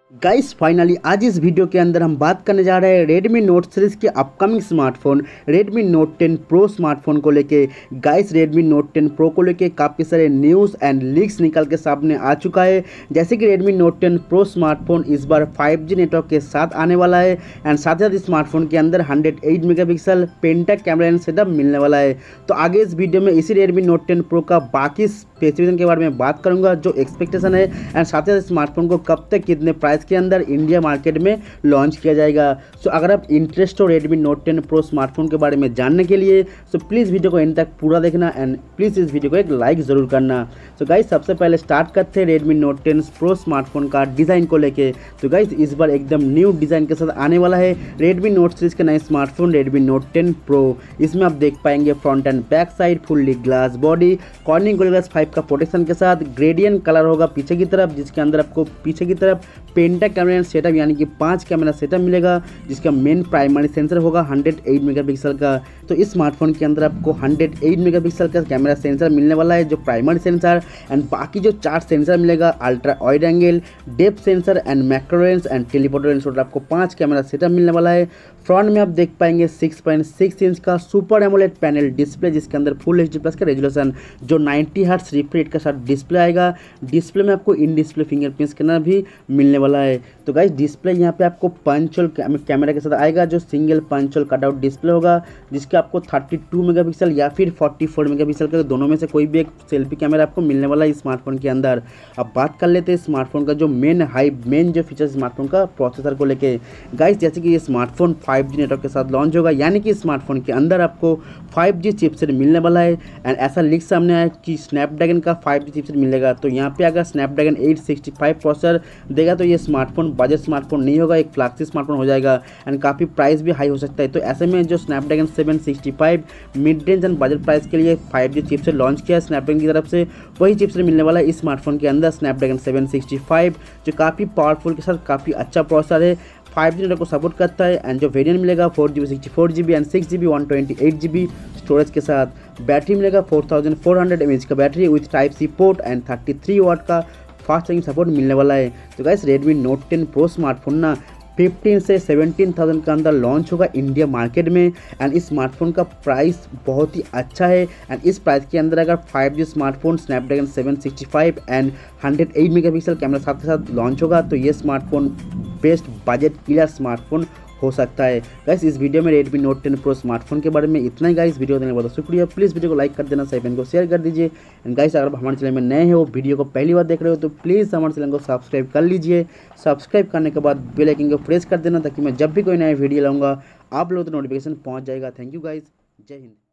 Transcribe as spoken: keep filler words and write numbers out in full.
Guys finally आज इस video के अंदर हम बात करने जा रहे हैं Redmi Note सीरीज के upcoming smartphone Redmi Note ten Pro smartphone को लेके। Guys Redmi Note ten Pro को लेके काफ़ी सारे न्यूज़ एंड लीक्स निकल के सामने आ चुका है, जैसे कि Redmi Note ten Pro smartphone इस बार फाइव जी नेटवर्क के साथ आने वाला है एंड साथ ही साथ स्मार्टफोन के अंदर one hundred eight megapixel penta camera and setup मिलने वाला है। तो आगे इस वीडियो में इसी Redmi Note टेन Pro का बाकी स्पेसिफिकेशन के बारे में बात करूंगा, जो एक्सपेक्टेशन है एंड साथ ही साथ स्मार्टफोन को कब तक कितने प्राइस के अंदर इंडिया मार्केट में लॉन्च किया जाएगा। सो अगर आप इंटरेस्ट हो Redmi Note ten Pro smartphone के बारे में जानने के लिए सो प्लीज़ वीडियो को एंड तक पूरा देखना एंड प्लीज़ इस वीडियो को एक लाइक ज़रूर करना। सो गाइस सबसे पहले स्टार्ट करते हैं Redmi Note ten Pro smartphone का डिज़ाइन को लेके। तो गाइस इस बार एकदम न्यू डिज़ाइन के साथ आने वाला है Redmi Note सीरीज का नया smartphone Redmi Note ten Pro। इसमें आप देख पाएंगे front and back side fully glass body, Corning Gorilla glass five का प्रोटेक्शन के साथ ग्रेडियंट कलर होगा पीछे की तरफ, जिसके अंदर आपको पीछे की तरफ पेंटेक कैमरा एंड सेटअप यानी कि पांच कैमरा सेटअप मिलेगा, जिसका मेन प्राइमरी सेंसर होगा वन हंड्रेड एट मेगापिक्सल का। तो इस स्मार्टफोन के अंदर आपको वन हंड्रेड एट मेगापिक्सल का कैमरा सेंसर मिलने वाला है जो प्राइमरी सेंसर, एंड बाकी जो चार सेंसर मिलेगा ultra wide angle, depth sensor and macro lens and telephoto lens, total आपको पांच कैमरा सेटअप मिलने वाला है। फ्रंट में आप देख पाएंगे सिक्स पॉइंट सिक्स इंच का सुपर एमोलेड पैनल डिस्प्ले, जिसके अंदर फुल एच डी प्लस का रेजोल्यूशन जो नाइंटी हर्ट्ज रिफ्रेश रेट के साथ डिस्प्ले आएगा। डिस्प्ले में आपको इन डिस्प्ले फिंगरप्रिंट स्कैनर भी मिलने वाला है। तो गाइस डिस्प्ले यहाँ पे आपको पंच होल कैमरा के साथ आएगा, जो single punch hole cutout display होगा, जिसके आपको थर्टी टू मेगापिक्सल या फिर फोर्टी फोर मेगापिक्सल का दोनों में से कोई भी एक सेल्फी कैमरा आपको मिलने वाला है स्मार्टफोन के अंदर। अब बात कर लेते हैं स्मार्टफोन का जो मेन हाई मेन जो फीचर स्मार्टफोन का प्रोसेसर को लेके। गाइस जैसे कि ये स्मार्टफोन फाइव जी नेटवर्क के साथ लॉन्च होगा, यानी कि स्मार्टफोन के अंदर आपको फाइव जी चिपसेट मिलने वाला है एंड ऐसा लीक सामने आया कि स्नैपड्रैगन का फाइव जी चिपसेट मिलेगा। तो यहाँ पे अगर Snapdragon eight sixty five processor देगा तो ये स्मार्टफोन बजट स्मार्टफोन नहीं होगा, एक फ्लैगशिप स्मार्टफोन हो जाएगा एंड काफ़ी प्राइस भी हाई हो सकता है। तो ऐसे में जो Snapdragon seven sixty five mid range and budget price के लिए फाइव जी चिपसेट लॉन्च किया है स्नैपड्रैगन की तरफ से, वही चिपसेट मिलने वाला है इस स्मार्टफोन के अंदर स्नैपड्रैगन सेवन सिक्सटी फाइव, जो काफ़ी पावरफुल के साथ काफ़ी अच्छा प्रोसेसर है, फाइव जी नेटवर्क को सपोर्ट करता है एंड जो वेरिएंट मिलेगा four G B sixty four G B and six G B one twenty eight G B storage के साथ। बैटरी मिलेगा four thousand four hundred M H का battery with type C port and thirty three watt का fast charging support मिलने वाला है। तो guys Redmi Note ten Pro smartphone ना फिफ्टीन से सेवनटीन थाउजेंड के अंदर लॉन्च होगा इंडिया मार्केट में एंड इस स्मार्टफोन का प्राइस बहुत ही अच्छा है एंड इस प्राइस के अंदर अगर five G smartphone Snapdragon seven sixty five and one hundred eight megapixel camera साथ के साथ लॉन्च होगा तो ये smartphone best budget clear smartphone हो सकता है। गाइस इस वीडियो में Redmi Note ten Pro smartphone के बारे में इतना ही। गाइस वीडियो देखने के बहुत शुक्रिया, प्लीज़ वीडियो को लाइक कर देना, सही को शेयर कर दीजिए एंड गाइस अगर आप हमारे चैनल में नए हैं वो वीडियो को पहली बार देख रहे हो तो प्लीज़ हमारे चैनल को सब्सक्राइब कर लीजिए। सब्सक्राइब करने के बाद बेल आइकन को प्रेस कर देना ताकि मैं जब भी कोई नया वीडियो लाऊंगा आप लोगों तक नोटिफिकेशन पहुँच जाएगा। थैंक यू गाइस, जय हिंद।